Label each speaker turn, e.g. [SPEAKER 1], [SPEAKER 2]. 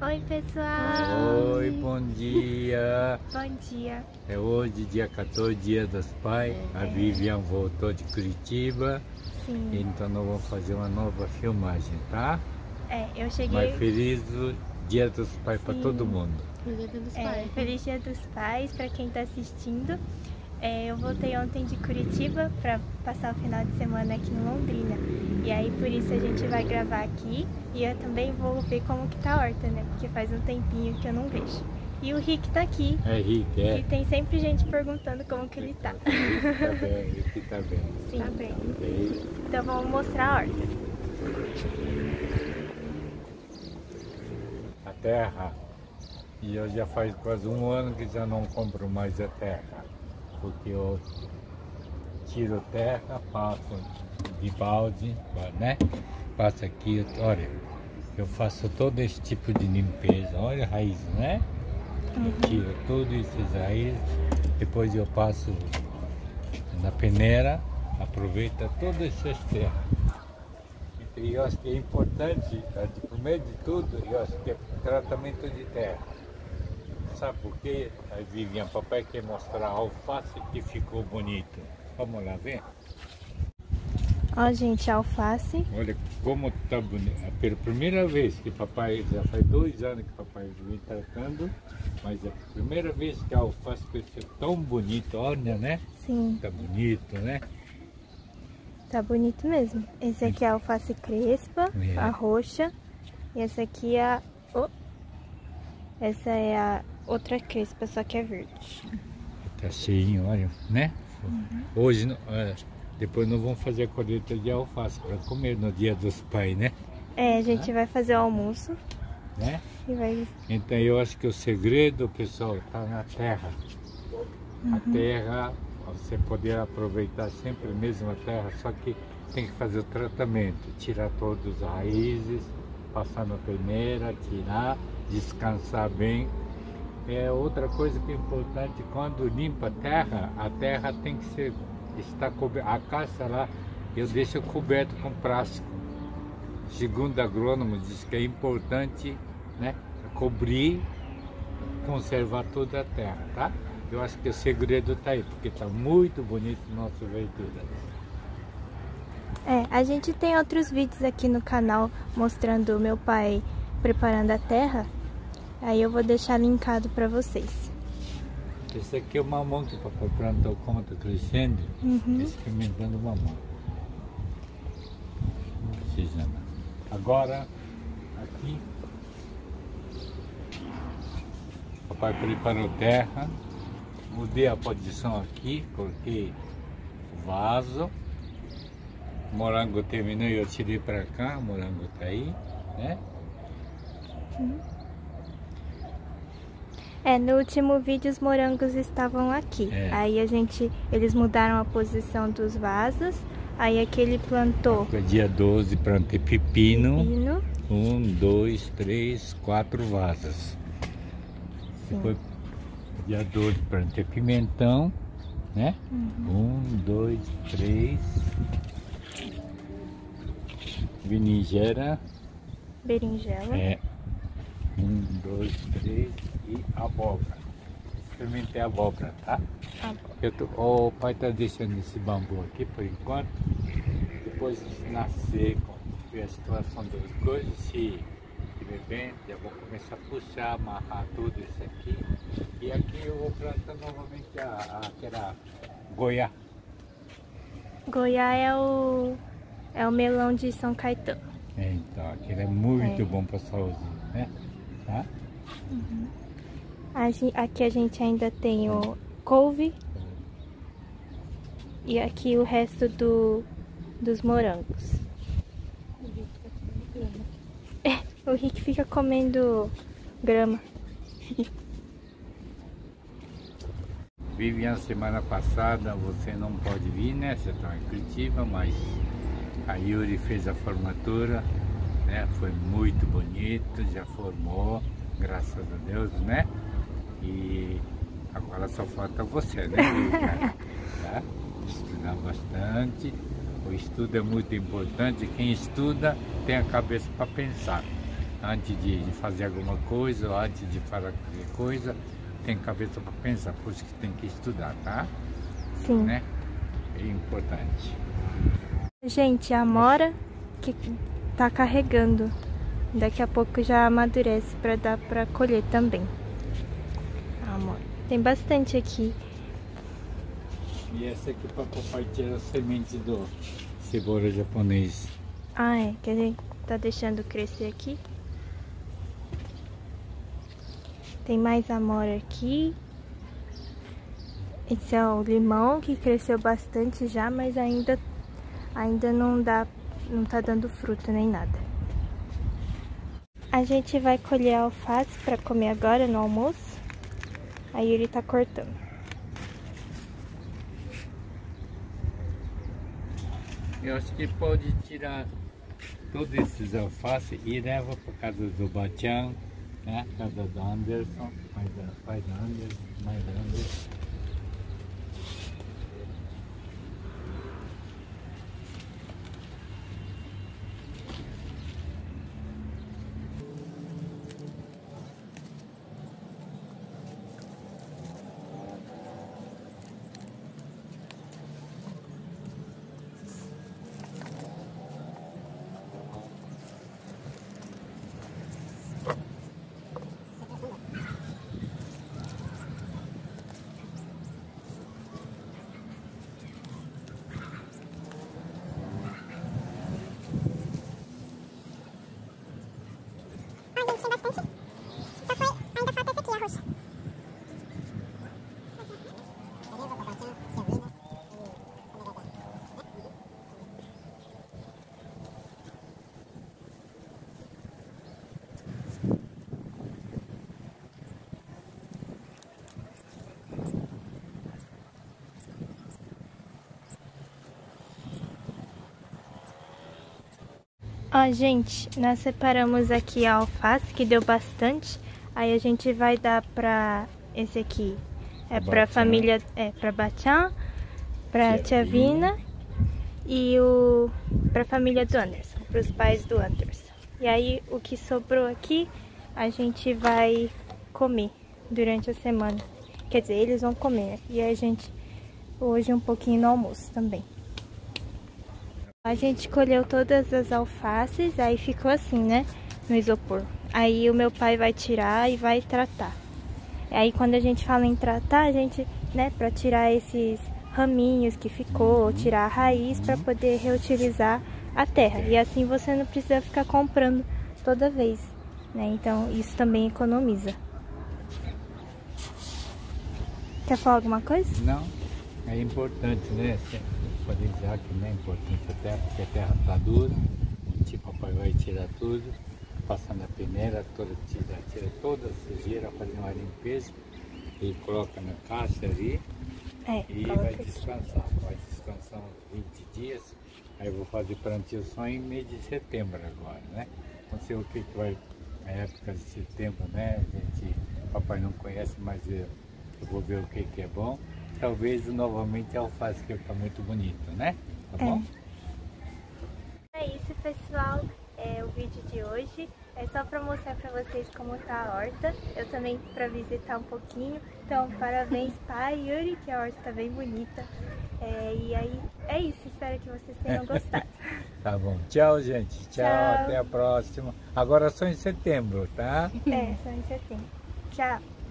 [SPEAKER 1] Oi, pessoal!
[SPEAKER 2] Oi, bom dia!
[SPEAKER 1] Bom dia!
[SPEAKER 2] É hoje, dia 14, dia dos pais. A Vivian voltou de Curitiba.
[SPEAKER 1] Sim.
[SPEAKER 2] Então nós vamos fazer uma nova filmagem, tá?
[SPEAKER 1] Eu cheguei...
[SPEAKER 2] Mas feliz dia dos pais para todo mundo.
[SPEAKER 1] Feliz dia dos pais. Feliz dia dos pais para quem está assistindo. Eu voltei ontem de Curitiba para passar o final de semana aqui em Londrina. E aí por isso a gente vai gravar aqui. E eu também vou ver como que tá a horta, né? Porque faz um tempinho que eu não vejo. E o Rick tá aqui.
[SPEAKER 2] Rick,
[SPEAKER 1] E tem sempre gente perguntando como que ele tá.
[SPEAKER 2] Rick tá bem, Rick tá bem.
[SPEAKER 1] Sim, tá bem.
[SPEAKER 2] Okay.
[SPEAKER 1] Então vamos mostrar a horta.
[SPEAKER 2] A terra. E eu já faz quase um ano que já não compro mais a terra. Porque eu tiro terra, passo de balde, né? Passo aqui, olha, eu faço todo esse tipo de limpeza, olha a raiz, né? Eu tiro tudo essas raízes, depois eu passo na peneira, aproveita todas essas terras. E eu acho que é importante, primeiro de tudo, eu acho que é tratamento de terra. Sabe por quê? Aí Vivian, papai quer mostrar a alface que ficou bonito. Vamos lá ver?
[SPEAKER 1] Ó, gente, a alface.
[SPEAKER 2] Olha como tá bonito. Pela primeira vez que papai, já faz 2 anos que papai vem tratando, mas é a primeira vez que a alface cresceu tão bonito, olha, né?
[SPEAKER 1] Sim.
[SPEAKER 2] Tá bonito, né?
[SPEAKER 1] Tá bonito mesmo. Esse aqui é a alface crespa, a roxa. E essa aqui é a... Essa é a outra crespa, só que é verde.
[SPEAKER 2] Tá cheinho, olha, né? Hoje, depois nós vamos fazer a colheita de alface para comer no dia dos pais, né?
[SPEAKER 1] A gente vai fazer o almoço.
[SPEAKER 2] Né?
[SPEAKER 1] E vai...
[SPEAKER 2] Então eu acho que o segredo, pessoal, tá na terra. A terra, você poder aproveitar sempre a mesma terra, só que tem que fazer o tratamento, tirar todas as raízes, passar na peneira, tirar, descansar bem. Outra coisa que é importante, quando limpa a terra tem que estar coberta. A caça lá, eu deixo coberto com plástico. Segundo agrônomo, diz que é importante, né, cobrir, conservar toda a terra, tá? Eu acho que o segredo tá aí, porque tá muito bonito o nosso verdura.
[SPEAKER 1] A gente tem outros vídeos aqui no canal mostrando o meu pai preparando a terra. Aí eu vou deixar linkado para vocês.
[SPEAKER 2] Esse aqui é o mamão que o papai plantou, como tá crescendo, experimentando o mamão. Agora, aqui, o papai preparou terra, mudei a posição aqui, coloquei o vaso, o morango terminou e eu tirei para cá, o morango tá aí, né?
[SPEAKER 1] No último vídeo os morangos estavam aqui. Aí eles mudaram a posição dos vasos. Aí aqui ele plantou.
[SPEAKER 2] Dia 12 plantei pepino. 1, 2, 3, 4 vasos. Depois dia 12 plantei pimentão, né? 1, 2, 3. Berinjela. 1, 2, 3 e abóbora. Experimentei a abóbora, tá? O pai tá deixando esse bambu aqui por enquanto. Depois de nascer, ver a situação das coisas, se estiver bem, já vou começar a puxar, amarrar tudo isso aqui. E aqui eu vou plantar novamente aquela goiá.
[SPEAKER 1] Goiá é o melão de São Caetano.
[SPEAKER 2] Então, aquele é muito bom para a saúde, né? Tá?
[SPEAKER 1] Aqui a gente ainda tem o couve. E aqui o resto dos morangos. O Rick fica comendo grama.
[SPEAKER 2] Vivian, semana passada você não pode vir, né? Você está em Curitiba, mas a Yuri fez a formatura, né? Foi muito bonito, já formou, graças a Deus, né? E agora só falta você, né, Vivian? Tá? Estudar bastante. O estudo é muito importante. Quem estuda tem a cabeça para pensar. antes de fazer alguma coisa, ou antes de fazer qualquer coisa, tem cabeça para pensar, por isso que tem que estudar, tá?
[SPEAKER 1] Sim.
[SPEAKER 2] Né? É importante.
[SPEAKER 1] Gente, a amora que tá carregando. Daqui a pouco já amadurece para dar para colher também. A amora. Tem bastante aqui.
[SPEAKER 2] E essa aqui para papai tirar a semente do cebola japonês.
[SPEAKER 1] Ah, é, que a gente tá deixando crescer aqui. Tem mais amora aqui. Esse é o limão que cresceu bastante já, mas ainda não tá dando fruto nem nada. A gente vai colher alface para comer agora no almoço. Aí ele tá cortando.
[SPEAKER 2] Eu acho que pode tirar todos esses alface e leva para casa do Bachan, né? Casa do Anderson, pai do Anderson, mãe do Anderson.
[SPEAKER 1] Ó, gente, nós separamos aqui a alface, que deu bastante. Aí a gente vai dar pra esse aqui. É pra família, pra Bachan, pra tia Vina e pra família do Anderson, pros pais do Anderson. E aí o que sobrou aqui, a gente vai comer durante a semana. Quer dizer, eles vão comer, né? E a gente, hoje um pouquinho no almoço também. A gente colheu todas as alfaces, aí ficou assim, né, no isopor. Aí o meu pai vai tirar e vai tratar. Aí quando a gente fala em tratar, a gente, né, pra tirar esses raminhos que ficou, tirar a raiz pra poder reutilizar a terra. E assim você não precisa ficar comprando toda vez, né, então isso também economiza. Quer falar alguma coisa?
[SPEAKER 2] Não, é importante, né? Pode dizer que não é importante a terra, porque a terra está dura. O papai vai tirar tudo, passa na peneira, tira toda a sujeira, fazer uma limpeza e coloca na caixa ali e vai descansar. Vai descansar uns 20 dias. Aí eu vou fazer plantio só em mês de setembro agora, né? Não sei o que vai na época de setembro, né? Papai não conhece, mas eu vou ver o que é bom. Talvez novamente a alface, que fica muito bonito, né? Tá bom?
[SPEAKER 1] É isso, pessoal. O vídeo de hoje é só para mostrar para vocês como tá a horta. Eu também para visitar um pouquinho. Então, parabéns, pai Yuri, que a horta tá bem bonita. E aí, é isso. Espero que vocês tenham gostado.
[SPEAKER 2] Tá bom. Tchau, gente. Tchau. Até a próxima. Agora só em setembro, tá?
[SPEAKER 1] Só em setembro. Tchau.